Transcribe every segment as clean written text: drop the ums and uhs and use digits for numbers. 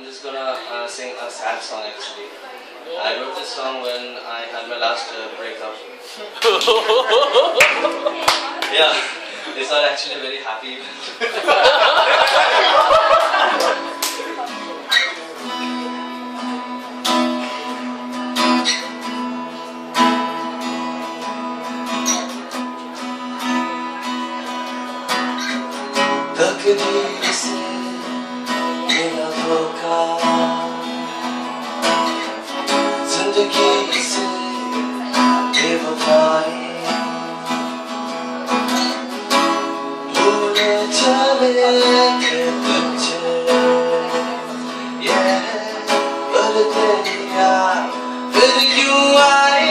just gonna sing a sad song actually. I wrote this song when I had my last breakup. Yeah, it's not actually very happy. तकदीर से मिला धोखा, जिंदगी से बेवफाई, भूले चले थे तुझे, पर तेरी याद फिर क्यों आई?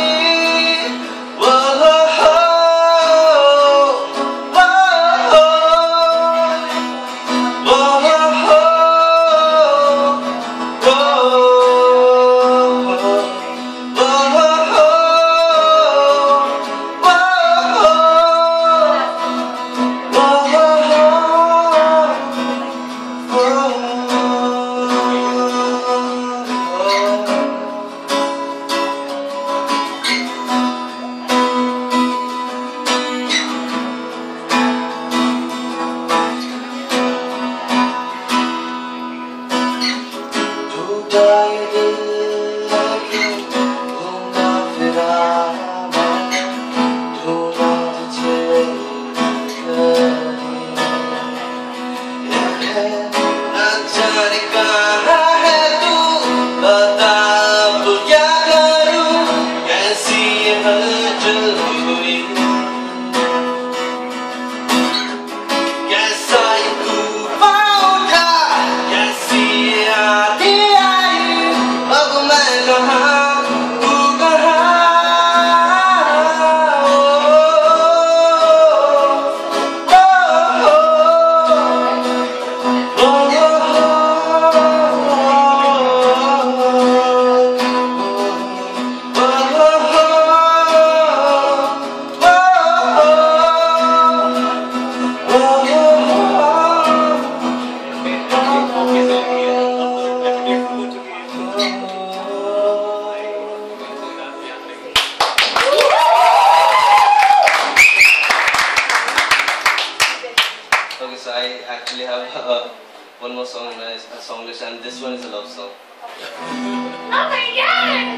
Okay, so I actually have one more song in my song list, and this one is a love song. Oh my god!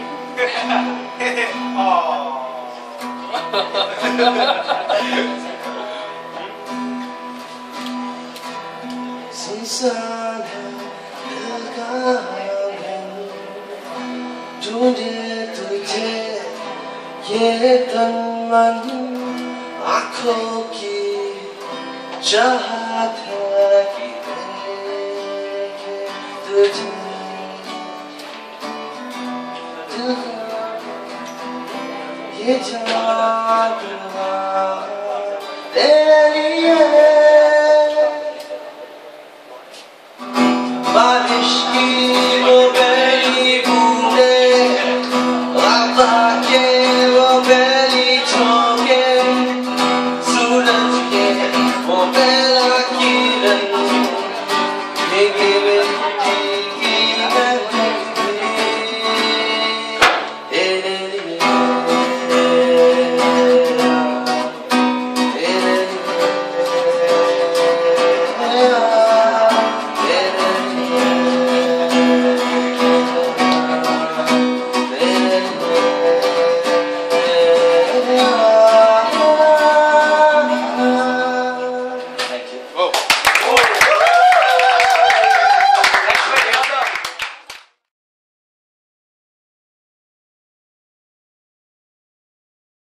सुनसान है दिल का आंगन, ढूंढे तुझे ये तन मन, आँखों की चाहत है कि देखे तुझे, दिल का ये जादू